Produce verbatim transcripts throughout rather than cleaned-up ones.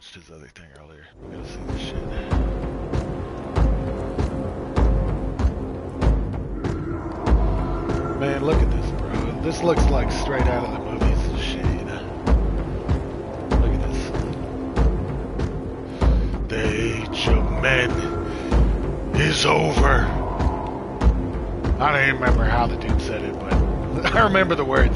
watched his other thing earlier. We gotta see this shit. Man, look at this, bro. This looks like straight out of the movies. Shade. Look at this. The age of men is over. I don't even remember how the dude said it, but I remember the words.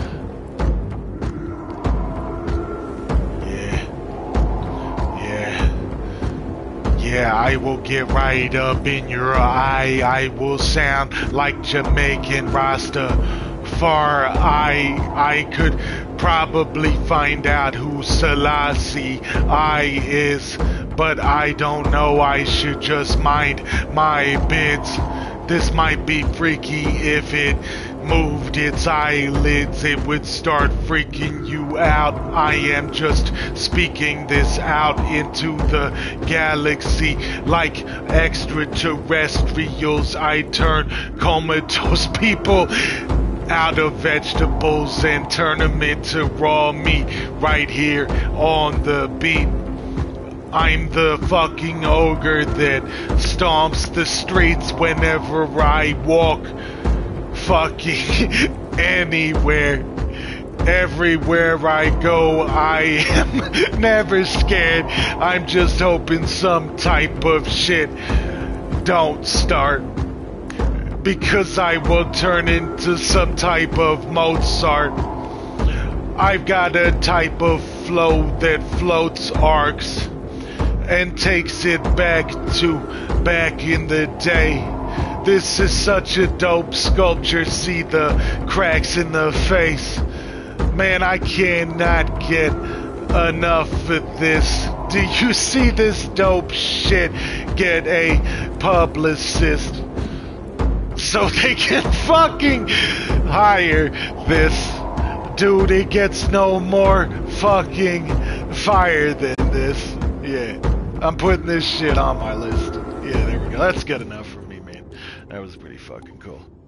Yeah. Yeah. Yeah, I will get right up in your eye. I will sound like Jamaican Rasta. Far I I could probably find out who Selassie I is, but I don't know. I should just mind my bids. This might be freaky. If it moved its eyelids, it would start freaking you out. I am just speaking this out into the galaxy like extraterrestrials. I turn comatose people out of vegetables and turn them into raw meat right here on the beat. I'm the fucking ogre that stomps the streets whenever I walk fucking anywhere. Everywhere I go, I am never scared. I'm just hoping some type of shit don't start, because I will turn into some type of Mozart. I've got a type of flow that floats arcs and takes it back to back in the day. This is such a dope sculpture. See the cracks in the face. Man, I cannot get enough of this. Do you see this dope shit? Get a publicist so they can fucking hire this dude. It gets no more fucking fire than this. Yeah, I'm putting this shit on my list. Yeah, there we go. That's good enough for me, man. That was pretty fucking cool.